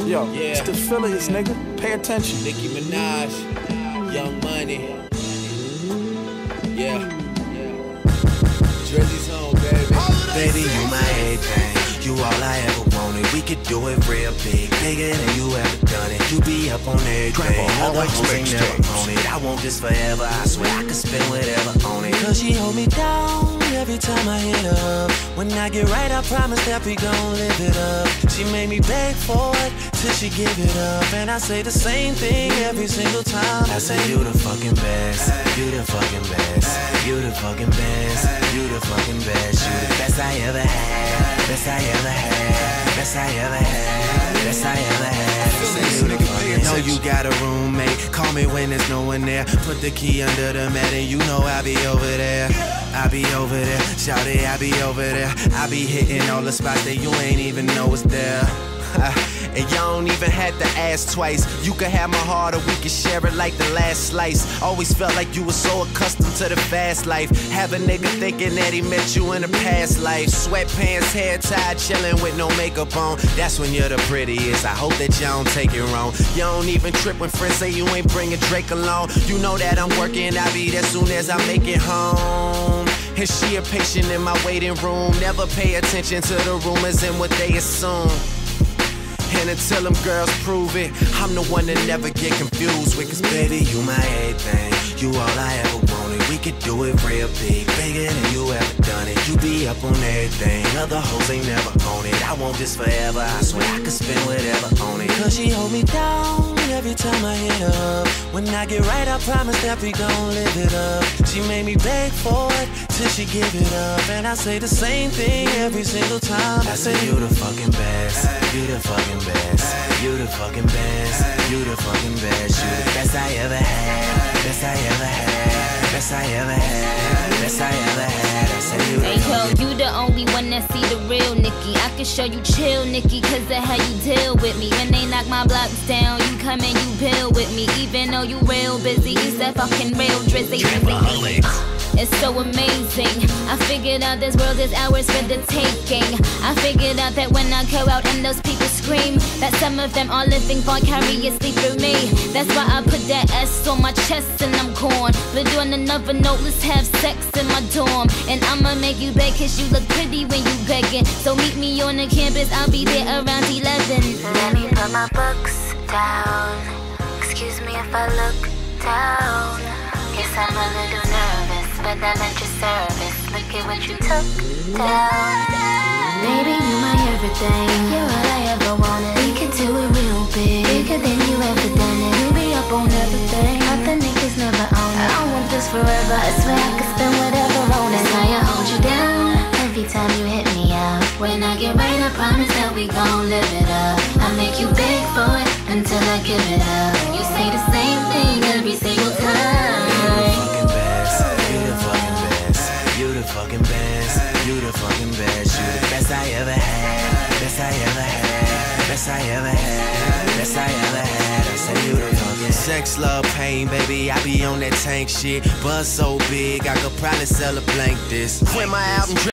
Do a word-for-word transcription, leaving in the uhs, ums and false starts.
Yo, Yeah. it's the Phillies, nigga. Pay attention. Nicki Minaj, Young Money. Yeah. Drizzy's home, baby. Baby, you my everything. You all I ever wanted. We could do it real big, bigger than you ever done it. You be up on everything. Other hoes ain't never on it. I want this forever. I swear I could spend whatever on it. Cause she hold me down every time I hit her. When I get right, I promise that we gon' live it up. She made me beg for it till she give it up. And I say the same thing every single time. I say you the fucking best. You the fucking best. You the fucking best. You the fucking best. You the best I ever had. Best I ever had. Best I ever had. Best I ever had. Say you the fucking. Know you got a roommate. Call me when there's no one there. Put the key under the mat and you know I'll be over there. I be over there, shout it, I be over there. I be hitting all the spots that you ain't even know was there. And y'all don't even have to ask twice. You can have my heart or we can share it like the last slice. Always felt like you were so accustomed to the fast life. Have a nigga thinking that he met you in a past life. Sweatpants, hair tied, chilling with no makeup on. That's when you're the prettiest. I hope that y'all don't take it wrong. You don't even trip when friends say you ain't bringing Drake along. You know that I'm working, I'll be there soon as I make it home. And she a patient in my waiting room. Never pay attention to the rumors and what they assume. And until them girls prove it, I'm the one that never get confused with. Cause baby, you my everything. You all I ever wanted. We could do it real big, bigger than you ever done it. You be up on everything. Other hoes ain't never on it. I want this forever. I swear I could spend whatever on it. Cause she hold me down every time I hit her. When I get right, I promise that we gon' live it up. She made me beg for it till she give it up. And I say the same thing every single time. I say you the fucking best. You the fucking best. You the fucking best. You the fucking best. You the best I ever had. Best I ever had. Best I ever had. Best I ever had. I say you the Hey yo, you the only one that see the real Nicki. I can show you chill, Nicki, cause of how you deal with me. When they knock my blocks down, you come and you build with me. Even though you real busy, you that fucking real drizzy. It's so amazing. I figured out this world is ours for the taking. I figured out that when I go out and those people scream, that some of them are living vicariously through me. That's why I put that S on my chest and I'm corn. But on another note, let's have sex in my dorm. And I'ma make you beg cause you look pretty when you begging. So meet me on the campus, I'll be there around eleven. Let me put my books down. Excuse me if I look down. Guess I'm a little nervous, but I'm at your service. Look at what you took down. Baby, you my everything. You're all I ever wanted. We could do it real big, bigger than you ever done it. You be up on everything, other niggas never own it. I want this forever, I swear I could spend whatever on it. That's why I hold you down every time you hit me up. When I get right, I promise that we gon' live it up. I make you beg for it until I give it up. You say the same thing every single time. You the fucking best, you the fucking best, you the best I ever had, best I ever had, best I ever had, best I ever had. I say you the fucking sex, love, pain, baby. I be on that tank shit. Buzz so big, I could probably sell a blank this. When my album